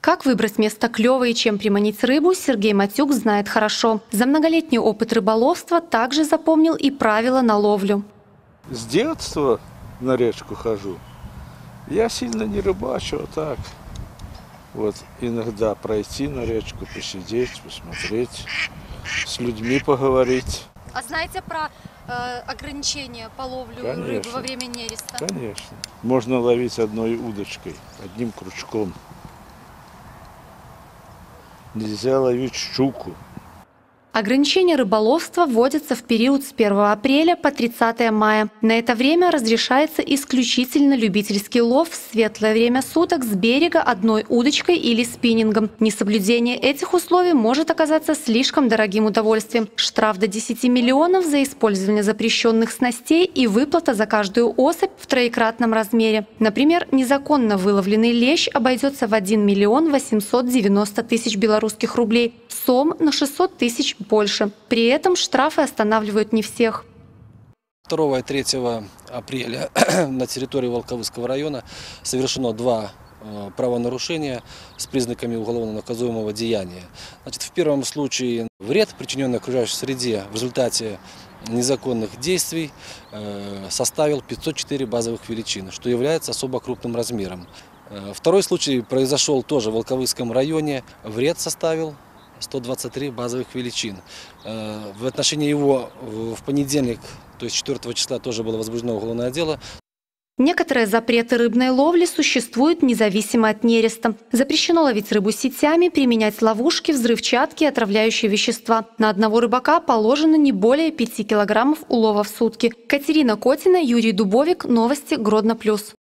Как выбрать место клёвое и чем приманить рыбу, Сергей Матюк знает хорошо. За многолетний опыт рыболовства также запомнил и правила на ловлю. С детства на речку хожу. Я сильно не рыбачу, а так. Вот иногда пройти на речку, посидеть, посмотреть, с людьми поговорить. А знаете про ограничения по ловлю рыбы во время нереста? Конечно. Можно ловить одной удочкой, одним крючком. Нельзя ловить щуку. Ограничения рыболовства вводятся в период с 1 апреля по 30 мая. На это время разрешается исключительно любительский лов в светлое время суток с берега одной удочкой или спиннингом. Несоблюдение этих условий может оказаться слишком дорогим удовольствием. Штраф до 10 миллионов за использование запрещенных снастей и выплата за каждую особь в троекратном размере. Например, незаконно выловленный лещ обойдется в 1 миллион 890 тысяч белорусских рублей, сом на 600 тысяч больше. При этом штрафы останавливают не всех. 2 и 3 апреля на территории Волковыского района совершено 2 правонарушения с признаками уголовно наказуемого деяния. Значит, в первом случае вред, причиненный окружающей среде в результате незаконных действий, составил 504 базовых величины, что является особо крупным размером. Второй случай произошел тоже в Волковыском районе. Вред составил 123 базовых величин. В отношении его в понедельник, то есть 4 числа, тоже было возбуждено уголовное дело. Некоторые запреты рыбной ловли существуют независимо от нереста. Запрещено ловить рыбу сетями, применять ловушки, взрывчатки и отравляющие вещества. На одного рыбака положено не более 5 килограммов улова в сутки. Катерина Котина, Юрий Дубовик. Новости Гродно+.